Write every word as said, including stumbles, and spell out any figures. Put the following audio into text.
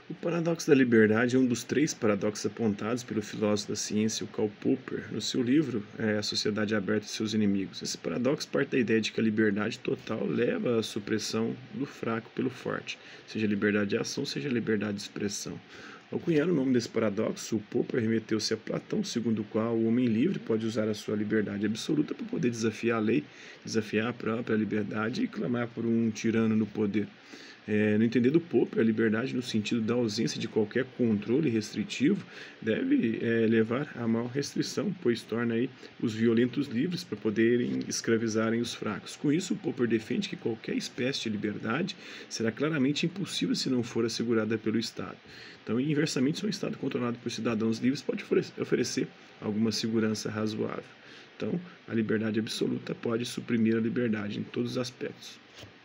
O paradoxo da liberdade é um dos três paradoxos apontados pelo filósofo da ciência, o Karl Popper, no seu livro é, A Sociedade Aberta e seus Inimigos. Esse paradoxo parte da ideia de que a liberdade total leva à supressão do fraco pelo forte, seja a liberdade de ação, seja a liberdade de expressão. Ao cunhar o nome desse paradoxo, o Popper remeteu-se a Platão, segundo o qual o homem livre pode usar a sua liberdade absoluta para poder desafiar a lei, desafiar a própria liberdade e clamar por um tirano no poder. É, no entender do Popper, a liberdade, no sentido da ausência de qualquer controle restritivo, deve é, levar a maior restrição, pois torna aí os violentos livres para poderem escravizarem os fracos. Com isso, o Popper defende que qualquer espécie de liberdade será claramente impossível se não for assegurada pelo Estado. Então, inversamente, se um Estado controlado por cidadãos livres pode oferecer alguma segurança razoável. Então, a liberdade absoluta pode suprimir a liberdade em todos os aspectos.